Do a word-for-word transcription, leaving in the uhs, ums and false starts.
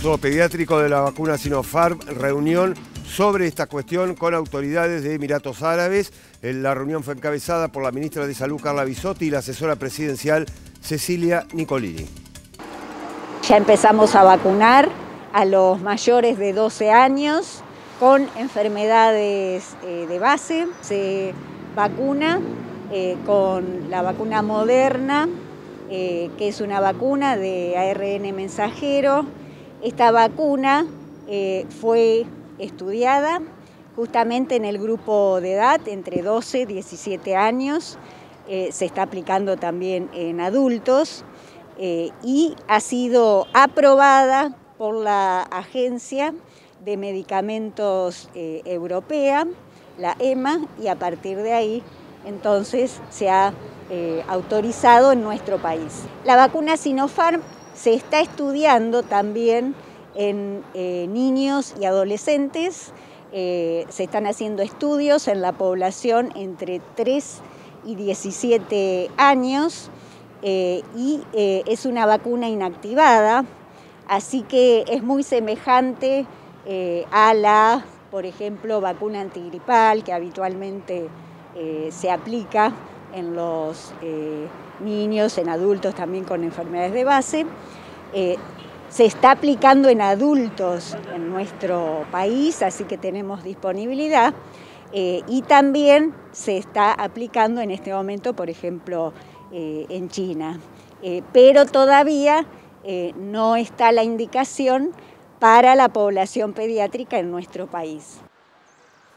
uso pediátrico de la vacuna Sinopharm, reunión sobre esta cuestión con autoridades de Emiratos Árabes. La reunión fue encabezada por la ministra de Salud, Carla Bisotti, y la asesora presidencial, Cecilia Nicolini. Ya empezamos a vacunar a los mayores de doce años con enfermedades eh, de base. Se vacuna eh, con la vacuna Moderna, eh, que es una vacuna de A R N mensajero. Esta vacuna eh, fue estudiada justamente en el grupo de edad entre doce y diecisiete años. Eh, se está aplicando también en adultos eh, y ha sido aprobada por la Agencia de Medicamentos eh, Europea, la E M A, y a partir de ahí entonces se ha eh, autorizado en nuestro país. La vacuna Sinopharm se está estudiando también en eh, niños y adolescentes. Eh, se están haciendo estudios en la población entre tres y diecisiete años eh, y eh, es una vacuna inactivada, así que es muy semejante eh, a la, por ejemplo, vacuna antigripal que habitualmente eh, se aplica en los eh, niños, en adultos también con enfermedades de base. Eh, Se está aplicando en adultos en nuestro país, así que tenemos disponibilidad. Eh, y también se está aplicando en este momento, por ejemplo, eh, en China. Eh, pero todavía eh, no está la indicación para la población pediátrica en nuestro país.